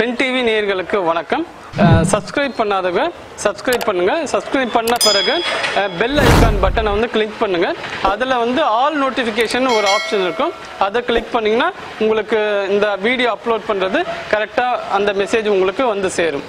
Trend TV நேயர்களுக்கு வணக்கம். Subscribe பண்ணாதவங்க சப்ஸ்கிரைப் பண்ணுங்க. சப்ஸ்கிரைப் பண்ண பிறகு பெல் ஐகான் பட்டனை வந்து கிளிக் பண்ணுங்க. அதில் வந்து ஆல் நோட்டிஃபிகேஷன் ஒரு ஆப்ஷன் இருக்கும். அதை கிளிக் பண்ணிங்கன்னா உங்களுக்கு இந்த வீடியோ அப்லோட் பண்ணுறது கரெக்டாக அந்த மெசேஜ் உங்களுக்கு வந்து சேரும்.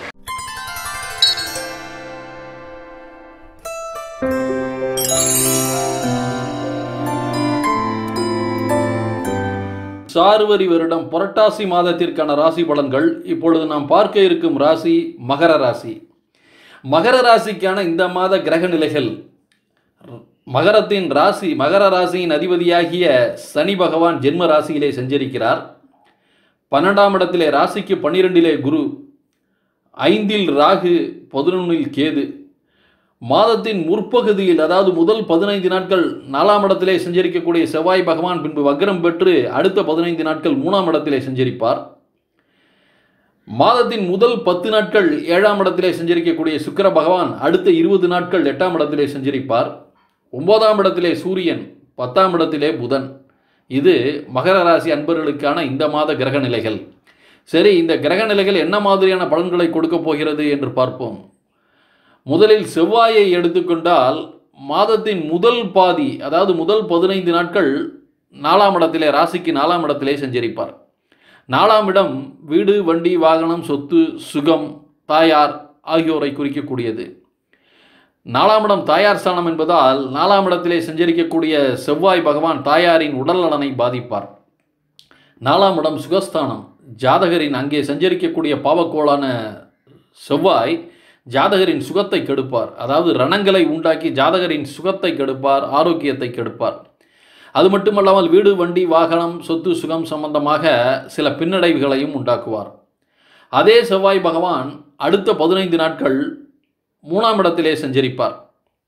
சார்வரி வருடம் புரட்டாசி மாதத்திற்கான ராசி பலன்கள். இப்பொழுது நாம் பார்க்க இருக்கும் ராசி மகர ராசி. மகர ராசிக்கான இந்த மாத கிரக நிலைகள். மகர ராசியின் அதிபதியாகிய சனி பகவான் ஜென்ம ராசியிலே சஞ்சரிக்கிறார். 12ஆம் இடத்திலே ராசிக்கு 12இலே குரு, 5இல் ராகு, 11இல் கேது. மாதத்தின் முற்பகுதியில், அதாவது முதல் 15 நாட்கள் 4ஆம் இடத்திலே சஞ்சரிக்கக்கூடிய செவ்வாய் பகவான் பின்பு வக்ரம் பெற்று அடுத்த 15 நாட்கள் 3ஆம் இடத்திலே சஞ்சரிப்பார். மாதத்தின் முதல் 10 நாட்கள் 7ஆம் இடத்திலே சஞ்சரிக்கக்கூடிய சுக்கிர பகவான் அடுத்த 20 நாட்கள் 8ஆம் இடத்திலே சஞ்சரிப்பார். 9ஆம் இடத்திலே சூரியன், 10ஆம் இடத்திலே புதன். இது மகர ராசி அன்பர்களுக்கான இந்த மாத கிரக நிலைகள். சரி, இந்த கிரக நிலைகள் என்ன மாதிரியான பலன்களை கொடுக்க போகிறது என்று பார்ப்போம். முதலில் செவ்வாயை எடுத்துக்கொண்டால் மாதத்தின் முதல் பாதி, அதாவது முதல் 15 நாட்கள் 4ஆம் இடத்திலே, ராசிக்கு 4ஆம் இடத்திலே சஞ்சரிப்பார். 4ஆம் இடம் வீடு, வண்டி, வாகனம், சொத்து, சுகம், தாயார் ஆகியோரை குறிக்கக்கூடியது. 4ஆம் இடம் தாயார் ஸ்தானம் என்பதால் 4ஆம் இடத்திலே சஞ்சரிக்கக்கூடிய செவ்வாய் பகவான் தாயாரின் உடல் நலனை பாதிப்பார். 4ஆம் இடம் சுகஸ்தானம். ஜாதகரின் அங்கே சஞ்சரிக்கக்கூடிய பாவக்கோளான செவ்வாய் ஜாதகரின் சுகத்தை கெடுப்பார். அதாவது ரணங்களை உண்டாக்கி ஜாதகரின் சுகத்தை கெடுப்பார், ஆரோக்கியத்தை கெடுப்பார். அது மட்டுமல்லாமல் வீடு, வண்டி, வாகனம், சொத்து, சுகம் சம்பந்தமாக சில பின்னடைவுகளையும் உண்டாக்குவார். அதே செவ்வாய் பகவான் அடுத்த 15 நாட்கள் 3ஆம் இடத்திலே சஞ்சரிப்பார்.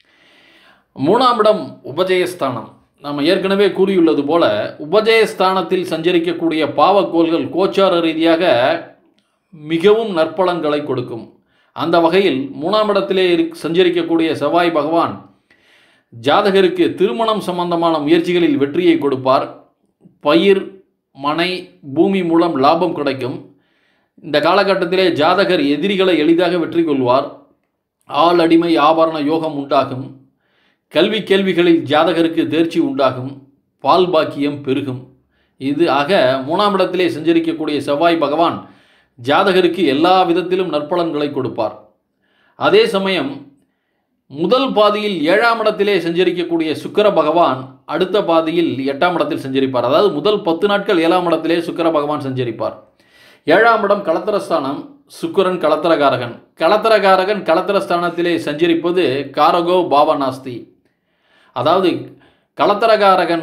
3ஆம் இடம் உபஜயஸ்தானம். நாம் ஏற்கனவே கூறியுள்ளது போல உபஜயஸ்தானத்தில் சஞ்சரிக்கக்கூடிய பாவக்கோள்கள் கோச்சார ரீதியாக மிகவும் நற்பலன்களை கொடுக்கும். அந்த வகையில் 3ஆம் இடத்திலே சஞ்சரிக்கக்கூடிய செவ்வாய் பகவான் ஜாதகருக்கு திருமணம் சம்பந்தமான முயற்சிகளில் வெற்றியை கொடுப்பார். பயிர், மனை, பூமி மூலம் லாபம் கிடைக்கும். இந்த காலகட்டத்திலே ஜாதகர் எதிரிகளை எளிதாக வெற்றி கொள்வார். ஆள் அடிமை ஆபரண யோகம் உண்டாகும். கல்வி கேள்விகளில் ஜாதகருக்கு தேர்ச்சி உண்டாகும். பால் பாக்கியம் பெருகும். இது ஆக 3ஆம் இடத்திலே சஞ்சரிக்கக்கூடிய செவ்வாய் பகவான் ஜாதகருக்கு எல்லா விதத்திலும் நற்பலன்களை கொடுப்பார். அதே சமயம் முதல் பாதியில் 7ஆம் இடத்திலே சஞ்சரிக்கக்கூடிய சுக்கிர பகவான் அடுத்த பாதியில் 8ஆம் இடத்தில் சஞ்சரிப்பார். அதாவது முதல் 10 நாட்கள் 7ஆம் இடத்திலே சுக்கிர பகவான் சஞ்சரிப்பார். 7ஆம் இடம் களத்திரஸ்தானம். சுக்கிரன் களத்திரகாரகன். களத்திரகாரகன் களத்திரஸ்தானத்திலே சஞ்சரிப்பது காரகோ பாவநாஸ்தி. அதாவது களத்திரகாரகன்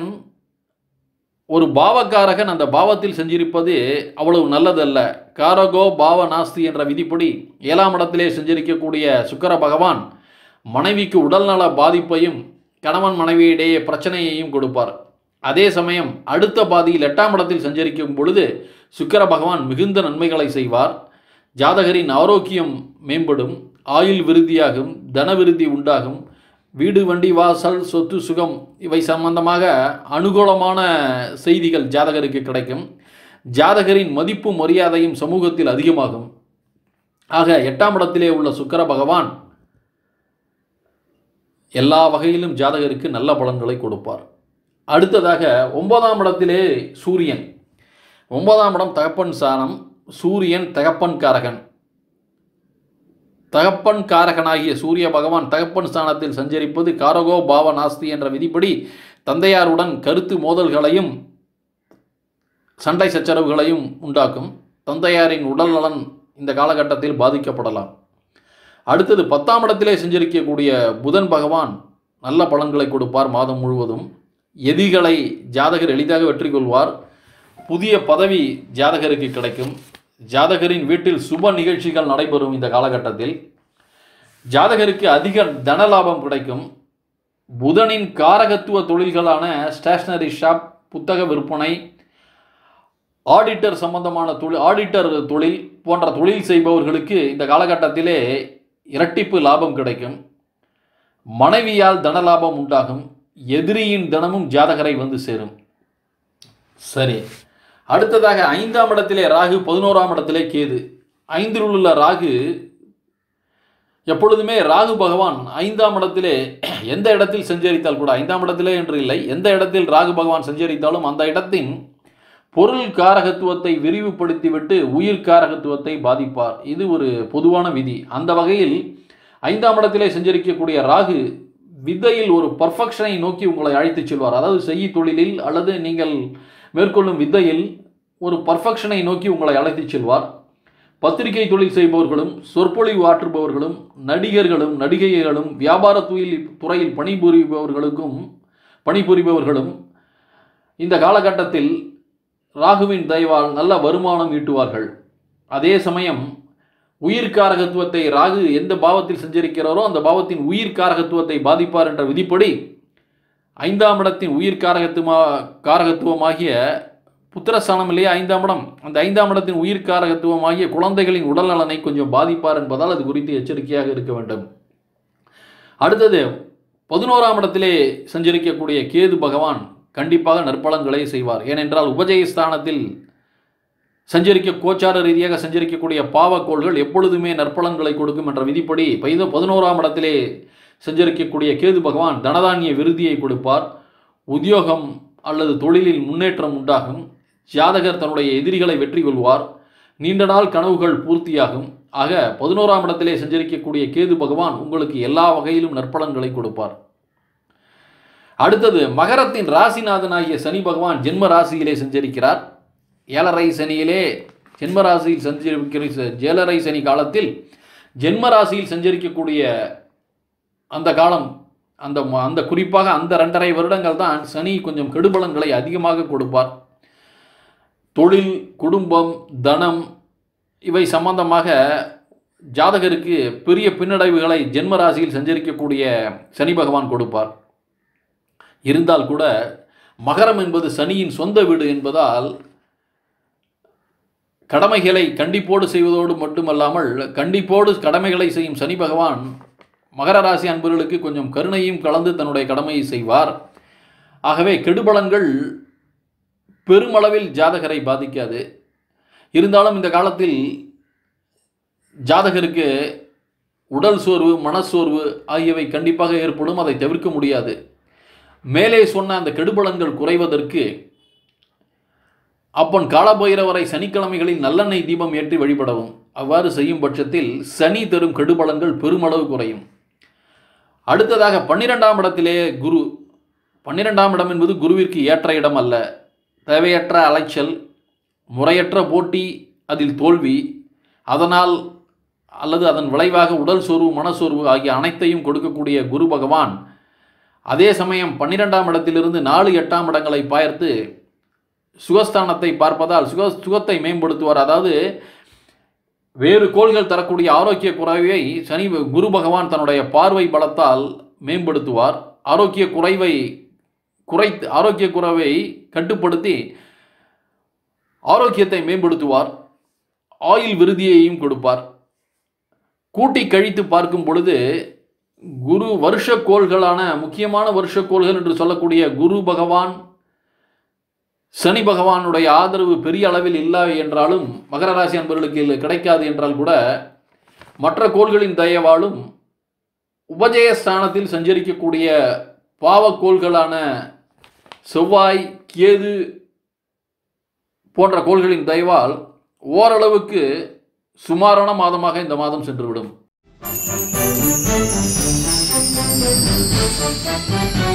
ஒரு பாவக்காரகன் அந்த பாவத்தில் சஞ்சரிப்பது அவ்வளவு நல்லதல்ல. காரகோ பாவ நாஸ்தி என்ற விதிப்படி 7ஆம் இடத்திலே சஞ்சரிக்கக்கூடிய சுக்கிர பகவான் மனைவிக்கு உடல்நல பாதிப்பையும் கணவன் மனைவியிடையே பிரச்சனையையும் கொடுப்பார். அதே சமயம் அடுத்த பாதியில் 8ஆம் இடத்தில் சஞ்சரிக்கும் பொழுது சுக்கிர பகவான் மிகுந்த நன்மைகளை செய்வார். ஜாதகரின் ஆரோக்கியம் மேம்படும். ஆயுள் விருத்தியாகும். தன விருத்தி உண்டாகும். வீடு, வண்டி, வாசல், சொத்து, சுகம் இவை சம்பந்தமாக அனுகூலமான செய்திகள் ஜாதகருக்கு கிடைக்கும். ஜாதகரின் மதிப்பு மரியாதையும் சமூகத்தில் அதிகமாகும். ஆக 8ஆம் இடத்திலே உள்ள சுக்கிர பகவான் எல்லா வகையிலும் ஜாதகருக்கு நல்ல பலன்களை கொடுப்பார். அடுத்ததாக 9ஆம் இடத்திலே சூரியன். 9ஆம் இடம் தகப்பன் ஸ்தானம். சூரியன் தகப்பன் காரகன். தகப்பன் காரகனாகிய சூரிய பகவான் தகப்பன் ஸ்தானத்தில் சஞ்சரிப்பது காரகோ பாவ நாஸ்தி என்ற விதிப்படி தந்தையாருடன் கருத்து மோதல்களையும் சண்டை சச்சரவுகளையும் உண்டாக்கும். தந்தையாரின் உடல் நலன் இந்த காலகட்டத்தில் பாதிக்கப்படலாம். அடுத்தது 10ஆம் இடத்திலே சஞ்சரிக்கக்கூடிய புதன் பகவான் நல்ல பலன்களை கொடுப்பார். மாதம் முழுவதும் எதிரிகளை ஜாதகர் எளிதாக வெற்றி கொள்வார். புதிய பதவி ஜாதகருக்கு கிடைக்கும். ஜாதகரின் வீட்டில் சுப நிகழ்ச்சிகள் நடைபெறும். இந்த காலகட்டத்தில் ஜாதகருக்கு அதிக தனலாபம் கிடைக்கும். புதனின் காரகத்துவ தொழில்களான ஸ்டேஷனரி ஷாப், புத்தக விற்பனை, ஆடிட்டர் சம்பந்தமான ஆடிட்டர் தொழில் போன்ற தொழில் செய்பவர்களுக்கு இந்த காலகட்டத்திலே இரட்டிப்பு லாபம் கிடைக்கும். மனைவியால் தனலாபம் உண்டாகும். எதிரியின் தனமும் ஜாதகரை வந்து சேரும். சரி, அடுத்ததாக 5ஆம் இடத்திலே ராகு, 11ஆம் இடத்திலே கேது. 5ல் உள்ள ராகு எப்பொழுதுமே ராகு பகவான் 5ஆம் இடத்திலே எந்த இடத்தில் சஞ்சரித்தால் கூட 5ஆம் இடத்திலே என்று இல்லை, எந்த இடத்தில் ராகு பகவான் சஞ்சரித்தாலும் அந்த இடத்தின் பொருள் காரகத்துவத்தை விரிவுபடுத்திவிட்டு உயிர் காரகத்துவத்தை பாதிப்பார். இது ஒரு பொதுவான விதி. அந்த வகையில் 5ஆம் இடத்திலே சஞ்சரிக்கக்கூடிய ராகு வித்தையில் ஒரு பர்ஃபெக்ஷனை நோக்கி உங்களை அழைத்துச் செல்வார். அதாவது செய்ய தொழிலில் அல்லது நீங்கள் மேற்கொள்ளும் வித்தையில் ஒரு பர்ஃபெக்ஷனை நோக்கி உங்களை அழைத்துச் செல்வார். பத்திரிகை தொழில் செய்பவர்களும் சொற்பொழிவு ஆற்றுபவர்களும் நடிகர்களும் நடிகைகளும் வியாபார துறையில் பணிபுரிபவர்களும் இந்த காலகட்டத்தில் ராகுவின் தயவால் நல்ல வருமானம் ஈட்டுவார்கள். அதே சமயம் உயிர்காரகத்துவத்தை ராகு எந்த பாவத்தில் சஞ்சரிக்கிறாரோ அந்த பாவத்தின் உயிர்காரகத்துவத்தை பாதிப்பார் என்ற விதிப்படி 5ஆம் இடத்தின் காரகத்துவமாகிய புத்திரஸ்தானம் இல்லையா 5ஆம் இடம், அந்த 5ஆம் இடத்தின் உயிர்காரகத்துவமாகிய குழந்தைகளின் உடல் நலனை கொஞ்சம் பாதிப்பார் என்பதால் அது குறித்து எச்சரிக்கையாக இருக்க வேண்டும். அடுத்தது 11ஆம் இடத்திலே சஞ்சரிக்கக்கூடிய கேது பகவான் கண்டிப்பாக நற்பலன்களை செய்வார். ஏனென்றால் உபஜயஸ்தானத்தில் கோச்சார ரீதியாக சஞ்சரிக்கக்கூடிய பாவக்கோள்கள் எப்பொழுதுமே நற்பலன்களை கொடுக்கும் என்ற விதிப்படி 11ஆம் இடத்திலே சஞ்சரிக்கக்கூடிய கேது பகவான் தனதானிய விருதியை கொடுப்பார். உத்தியோகம் அல்லது தொழிலில் முன்னேற்றம் உண்டாகும். ஜாதகர் தன்னுடைய எதிரிகளை வெற்றி கொள்வார். நீண்ட நாள் கனவுகள் பூர்த்தியாகும். ஆக 11ஆம் இடத்திலே சஞ்சரிக்கக்கூடிய கேது பகவான் உங்களுக்கு எல்லா வகையிலும் நற்பலன்களை கொடுப்பார். அடுத்தது மகரத்தின் ராசிநாதனாகிய சனி பகவான் ஜென்ம ராசியிலே சஞ்சரிக்கிறார். 7.5 சனியிலே ஜென்ம ராசியில் சஞ்சரிக்கிற 7.5 சனி காலத்தில் ஜென்ம ராசியில் சஞ்சரிக்கக்கூடிய அந்த காலம் அந்த குறிப்பாக அந்த 2.5 வருடங்கள் தான் சனி கொஞ்சம் கெடுபலன்களை அதிகமாக கொடுப்பார். தொழில், குடும்பம், தனம் இவை சம்பந்தமாக ஜாதகருக்கு பெரிய பின்னடைவுகளை ஜென்ம ராசியில் சஞ்சரிக்கக்கூடிய சனி பகவான் கொடுப்பார். இருந்தால் கூட மகரம் என்பது சனியின் சொந்த வீடு என்பதால் கடமைகளை கண்டிப்போடு செய்வதோடு மட்டுமல்லாமல் கண்டிப்போடு கடமைகளை செய்யும் சனி பகவான் மகர ராசி அன்பர்களுக்கு கொஞ்சம் கருணையும் கலந்து தன்னுடைய கடமையை செய்வார். ஆகவே கெடுபலன்கள் பெருமளவில் ஜாதகரை பாதிக்காது. இருந்தாலும் இந்த காலத்தில் ஜாதகருக்கு உடல் சோர்வு, மனச்சோர்வு ஆகியவை கண்டிப்பாக ஏற்படும். அதை தவிர்க்க முடியாது. மேலே சொன்ன அந்த கெடுபலன்கள் குறைவதற்கு அப்பன் காலபைரவரை சனிக்கிழமைகளில் நல்லெண்ணெய் தீபம் ஏற்றி வழிபடவும். அவ்வாறு செய்யும் பட்சத்தில் சனி தரும் கெடுபலன்கள் பெருமளவு குறையும். அடுத்ததாக 12ஆம் இடத்திலே குரு. 12ஆம் இடம் என்பது குருவிற்கு ஏற்ற இடம் அல்ல. தேவையற்ற அலைச்சல், முறையற்ற போட்டி, அதில் தோல்வி, அதனால் அல்லது அதன் விளைவாக உடல் சோர்வு, மனசோர்வு ஆகிய அனைத்தையும் கொடுக்கக்கூடிய குரு பகவான் அதே சமயம் 12ஆம் இடத்திலிருந்து 4-8ஆம் இடங்களை பார்த்து சுகஸ்தானத்தை பார்ப்பதால் சுகத்தை மேம்படுத்துவார். அதாவது வேறு கோள்கள் தரக்கூடிய ஆரோக்கிய குறைவை குரு பகவான் தன்னுடைய பார்வை பலத்தால் மேம்படுத்துவார். ஆரோக்கிய குறைவை கட்டுப்படுத்தி ஆரோக்கியத்தை மேம்படுத்துவார். ஆயுள் விருதியையும் கொடுப்பார். கூட்டி கழித்து பார்க்கும் பொழுது குரு வருஷக்கோள்களான முக்கியமான வருஷக்கோள்கள் என்று சொல்லக்கூடிய குரு பகவான், சனி பகவானுடைய ஆதரவு பெரிய அளவில் இல்லை என்றாலும் மகர ராசி அன்பர்களுக்கு கிடைக்காது என்றால் கூட மற்ற கோள்களின் தயவாலும் உபஜயஸ்தானத்தில் சஞ்சரிக்கக்கூடிய பாவக்கோள்களான செவ்வாய், கேது போன்ற கோள்களின் தயவால் ஓரளவுக்கு சுமாரான மாதமாக இந்த மாதம் சென்றுவிடும்.